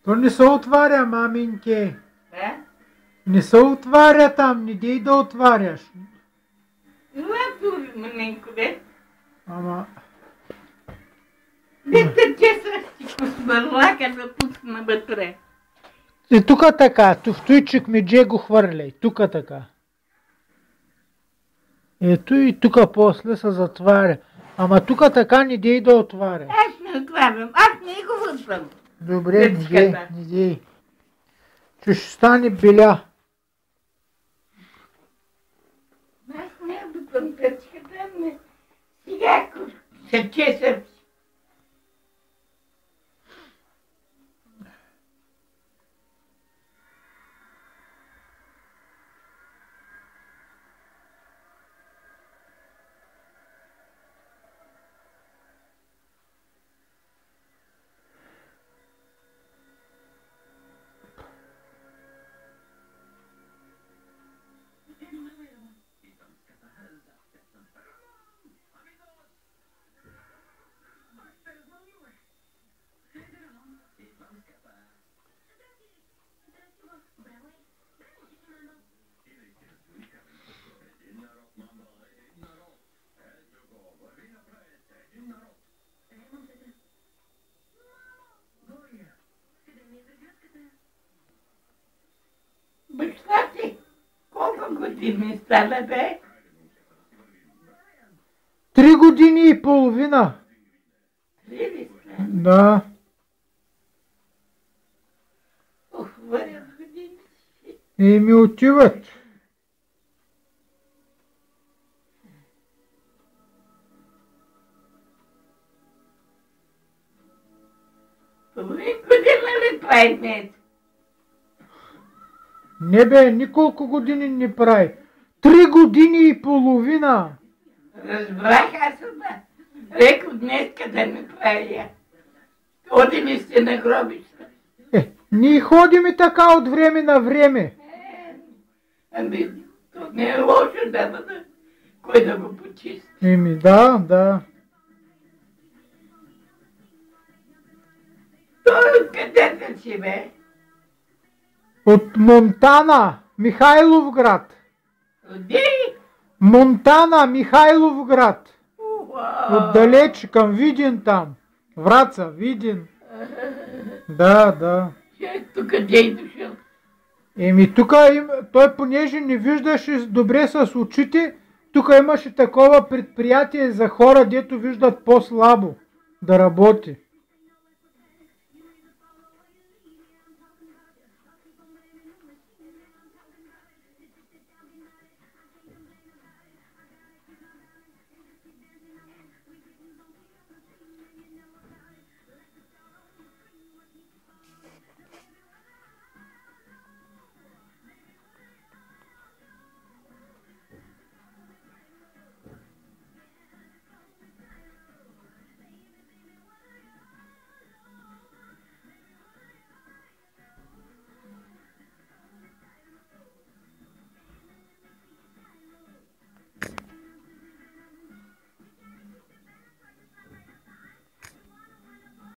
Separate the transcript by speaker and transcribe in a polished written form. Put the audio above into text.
Speaker 1: То не се отваря, маминке. Не се отваря там, не дей да отваряш.
Speaker 2: Лапо, маленко, бе.
Speaker 1: Ама...
Speaker 2: Дете, че са си посмърляка да пусна вътре.
Speaker 1: И тука така, в той чекмедже го хвърляй, тука така. Ето и тука после се затваря. Ама тука така не дей да отваря.
Speaker 2: Аз не отварям, аз не го вътвам.
Speaker 1: Добре, не дей. Че ще стане беля.
Speaker 2: Аз не вътвам пръчката, не. Сега се чесам. Баща ти, колко години стана, бе?
Speaker 1: 3 години и половина. Да.
Speaker 2: Ох, върят години.
Speaker 1: И ми отиват.
Speaker 2: Половин година ли прави днес?
Speaker 1: Не бе, николко години не прави. 3 години и половина.
Speaker 2: Разбрах аз да. Реко днеска да не правя. Ходили сте на гробища.
Speaker 1: Ние ходим и така от време на време.
Speaker 2: Ами, то не е лошо да бъде. Кой да го почисти?
Speaker 1: Еми, да.
Speaker 2: Той откъде си, бе?
Speaker 1: От Монтана, Михайловград.
Speaker 2: Оди?
Speaker 1: Монтана, Михайловград.
Speaker 2: Уау!
Speaker 1: Отдалеч към Видин там. Враца, Видин. Да.
Speaker 2: Тук къде е дошъл?
Speaker 1: Еми тук той понеже не виждаше добре с очите, тук имаше такова предприятие за хора, дето виждат по-слабо да работи.